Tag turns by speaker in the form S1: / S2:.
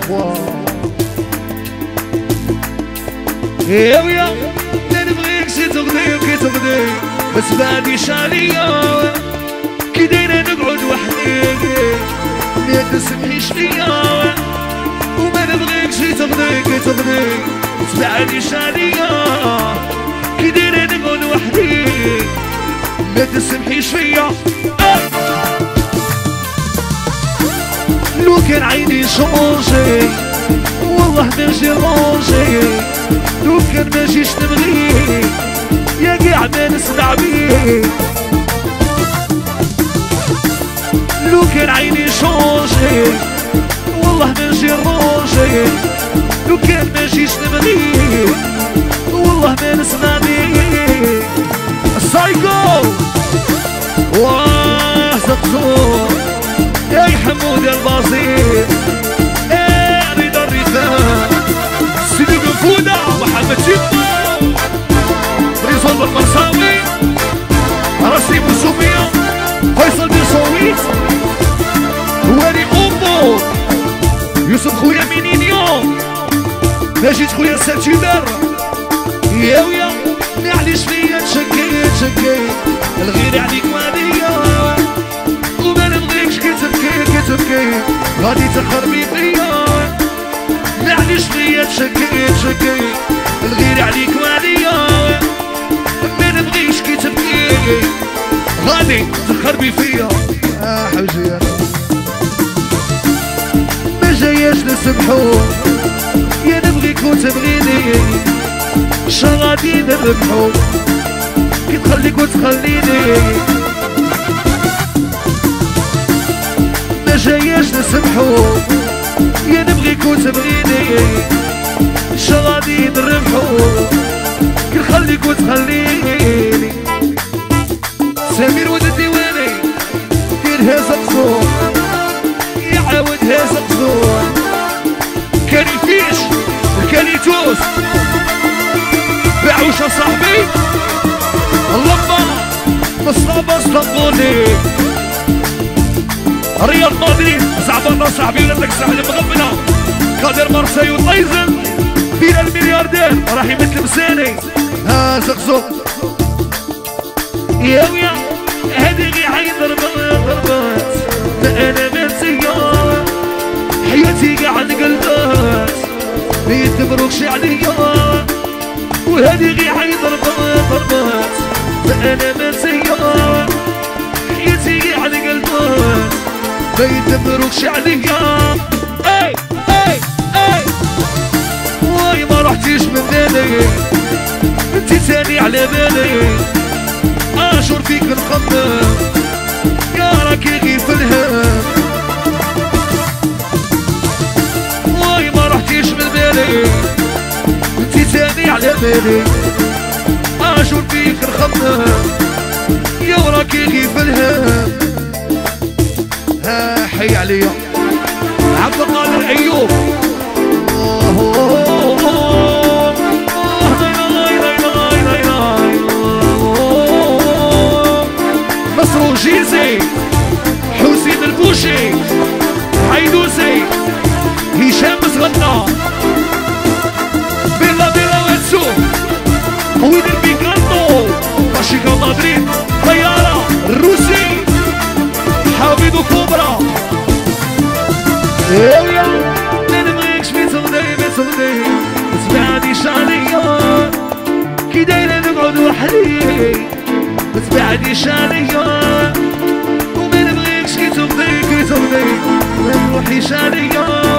S1: يا ويا لا نبغيك شي تغني كي تغني بس بعديش عليا كي دايرة نقعد وحدي ما تسمحيش فيا وما نبغيك شي تغني كي تغني بس بعديش عليا كي دايرة نقعد وحدي ما تسمحيش فيا لو كان عيني شونجي والله ماشي رونجي لو كان ماجيش نبغيه يا قاع ما نسمع بيه لو كان عيني شونجي والله ماشي رونجي لو كان ماجيش نبغيه والله ما نسمع بيه السايكو واه زقزور يا حمود البسيط يا رضا الرفاق سيدي قفودة محمد شيخو ريزول بالمرساوي راسي بوسوفيا فيصل بن صويت ولي أمور يوسف خويا مينينيو ماجد خويا ساتيبر يا ويا معليش فيا تشكيت الغير عليك وعليا وما نبغيكش كي تبكي غادي تخربي فيا معليش فيا تشكيت الغير عليك وعليا ما نبغيكش كي تبكي غادي تخربي فيا حوجي ما جاياش نسمحو يا نبغيك وتبغيني شغادي نربحو كي تخليك وتخليني ما جاياش نسمحو يا نبغيك وتبغيني شغادي نربحو كي نخليك وتخليني سمير ود الديواني ديرها زقزور يعاودها زقزور كان الفيش وكان يتوس باعوش صاحبي اللمبة مصطفى اسطنبولي رياض مدريد زعبرنا صاحبي ولادك سهل مغبنة قادر مرسي وطيزن بين الملياردير راح يمثل بساني زقزوق يا ويا هادي غي عين ضربات انا منسية حياتي قاعد قلبات بيت مبروكش عليا وهادي غي عين ضربات انا منسية حياتي قاعد قلبات بيت مبروكش عليا اي اي اي واي ما رحتيش من بالي انتي ثاني على بالي اشور فيك نخمم يا راكي غير في الهم واي ما رحتيش من بالي انتي ثاني على بالي اشور فيك نخمم يا راكي غير في الهم حي عليا عبد القادر ايوب مصر وجيزي حسين البوشي حيدوسي هشام مسغنى بيلا بيلا واتسو قوين البيكانو باشيكا مدريد طيارة الروسي حامد وكوبرا يا ما نبغيكش في تغني بس بعديش عليا كي دايرة نقعد وحدي بس بعديش عليا وما نبغيكش كي تغني ما نروحيش عليا